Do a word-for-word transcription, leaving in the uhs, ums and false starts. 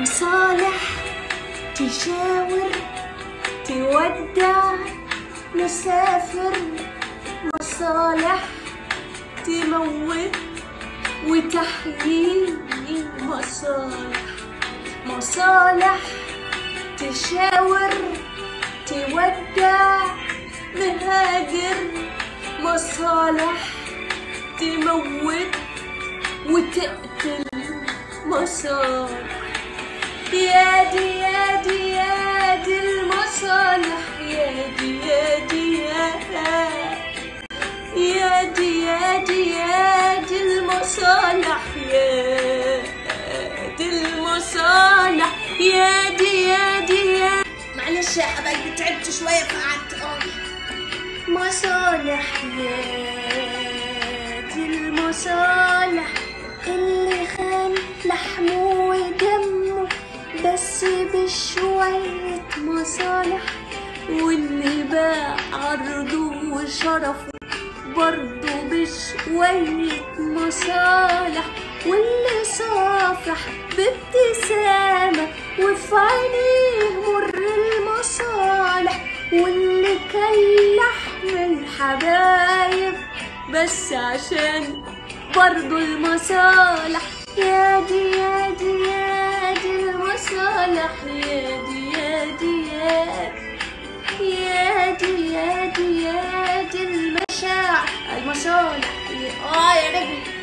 مصالح تشاور تودع نسافر، مصالح تموت وتحيي، مصالح مصالح تشاور تودع مهاجر، مصالح تموت وتقتل، مصالح يا دي يا دي يا دي المصالح، يا دي يا دي يا يا دي يا دي يا دي المصالح، يا دي المصالح، يا دي يا دي يا. معلش يا حبايبي تعبت شوية فقعدت اه مصالح، يا دي المصالح اللي خان لحمه ودمه بس بشوية مصالح، واللي باع عرضه وشرفه برضه بشوية مصالح، واللي صافح بابتسامة وفي عينيه مر المصالح، واللي كل لحم الحبايب بس عشان برضه المصالح، يا دي يا دي يا دي المصالح، يا دي يا دي يا يا دي يا دي يا دي المشاعر المصالح. اه يا رجل.